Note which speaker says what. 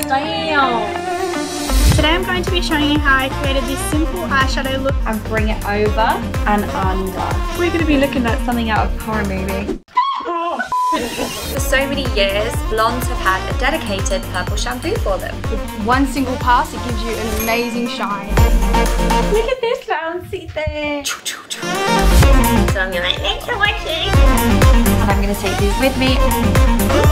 Speaker 1: Damn.
Speaker 2: Today I'm going to be showing you how I created this simple eyeshadow look.
Speaker 1: And bring it over and under. We're going to be looking at something out of a horror movie.
Speaker 3: For so many years, blondes have had a dedicated purple shampoo for them.
Speaker 4: With one single pass, it gives you an amazing shine.
Speaker 1: Look at this bouncy thing.
Speaker 3: So I'm going to like, thanks for watching. And I'm going to take these with me.